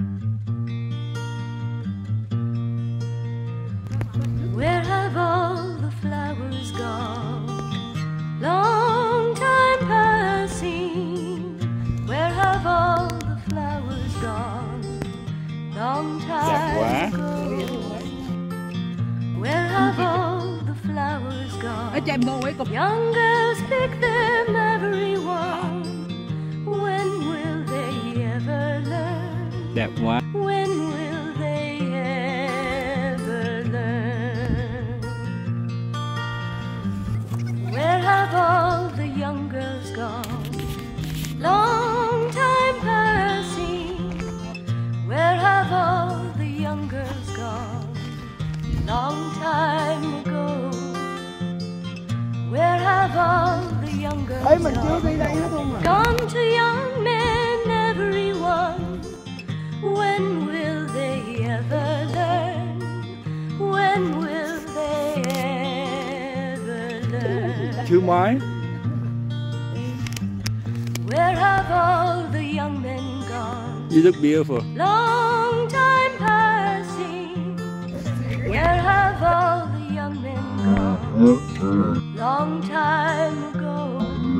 Where have all the flowers gone? Long time passing. Where have all the flowers gone? Long time ago. Where have all the flowers gone? Young girls pick them, every one. When will they ever learn? Đẹp quá. When will they ever learn? Where have all the young girls gone? Long time passing. Where have all the young girls gone? Long time ago. Where have all the young girls gone? Gone to young men, everyone. When will they ever learn? When will they ever learn? Chưa mới. Where have all the young men gone? You look beautiful. Long time passing. Where have all the young men gone? Long time ago.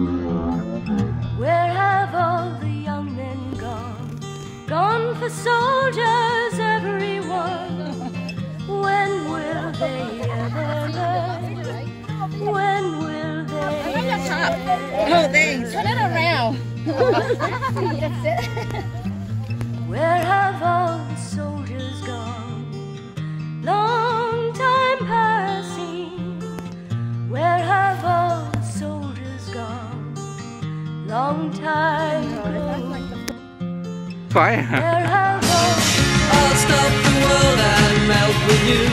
Where have all the young men gone? Gone for soldiers, everyone. When will they ever learn? When will they ever learn? Oh, thanks. Turn it around. That's it. Where have all the soldiers gone? Long time passing. Where have all the soldiers gone? Long time ago. Phải hả? Where have all I'll stop the world and melt with you.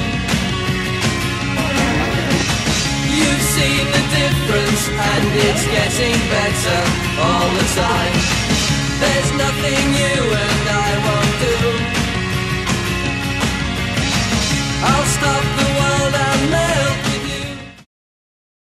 You've seen the difference and it's getting better all the time. There's nothing you